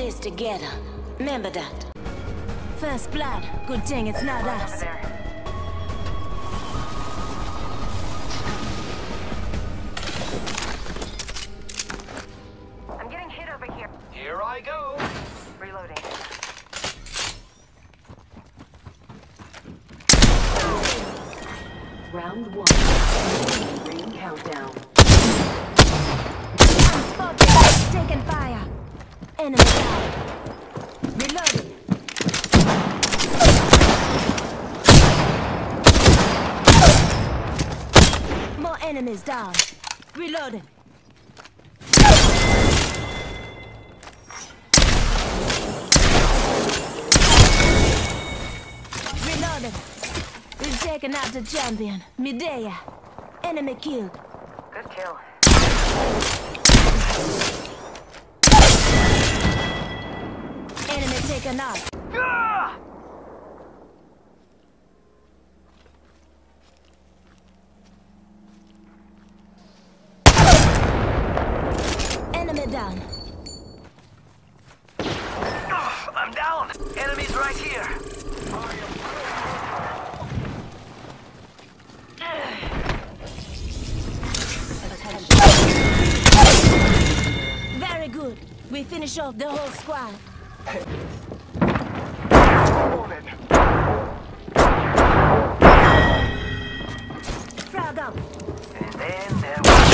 this together. Remember that. First blood. Good thing it's not us. I'm getting hit over here. Here I go. Reloading. Round 1. Ring countdown. Unspotted. Taking fire. Enemy down. Reloading. More enemies down. Reloading. Reloading. We've taken out the champion, Medea. Enemy killed. Good kill. Enemy taken out. Ah! Enemy down. I'm down. Enemies right here. Very good. We finish off the whole squad. Frog up. And then there was...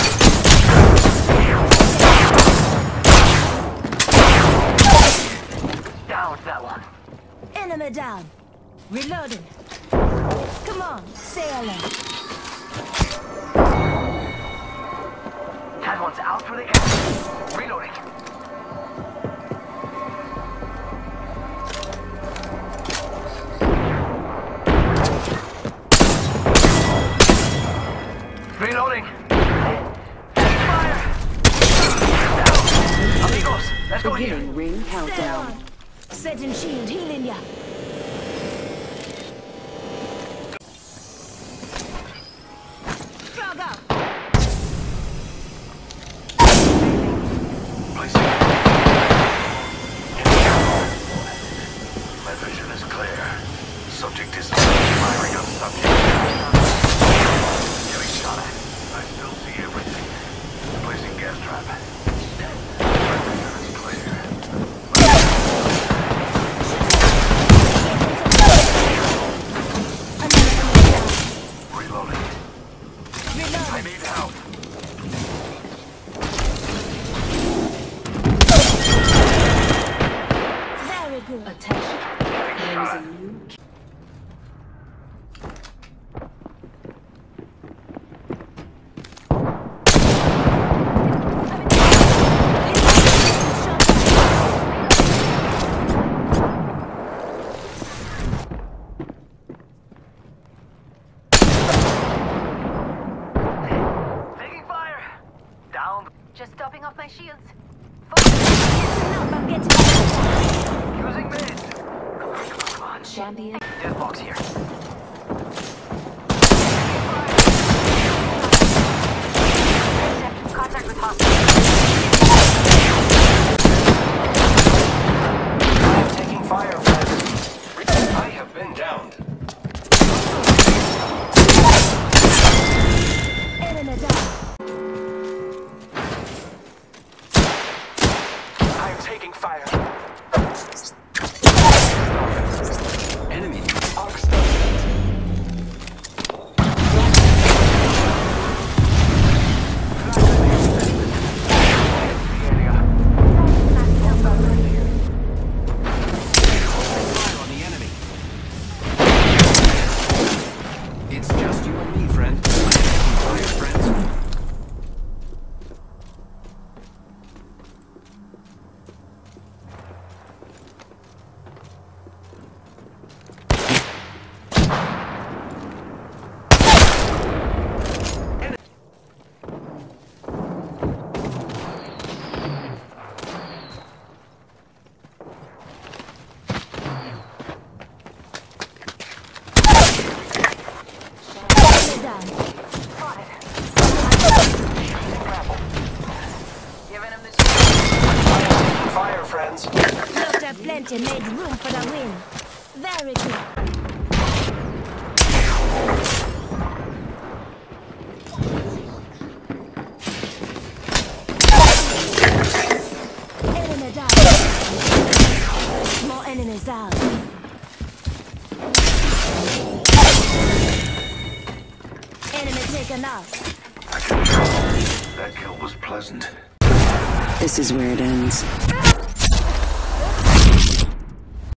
Down that one. Enemy down. Reloading. Come on, say hello. That one's out for the count. Reloading. Reloading. Fire. Down. Amigos, let's go here. Beginning ring Stay countdown. on. Setting shield, healing ya. Frog up. My vision is clear. Subject is firing on subject. Getting shot at. I still see everything. Placing gas trap. My vision is clear. Reloading. I Reloading. need help. Very good. Attention. Getting There is shot a at. new Taking fire. Down. Just topping off my shields. I'm getting Using mid. Come on. champion. Death box here. Contact with hostile. I'm taking fire, friends. I have been downed. enemy down. I am taking fire. Enemy. Arc station. have plenty made room for the win. Very good. Enemy down. More enemies down. Enemy taken out. I can tell. That kill was pleasant. This is where it ends.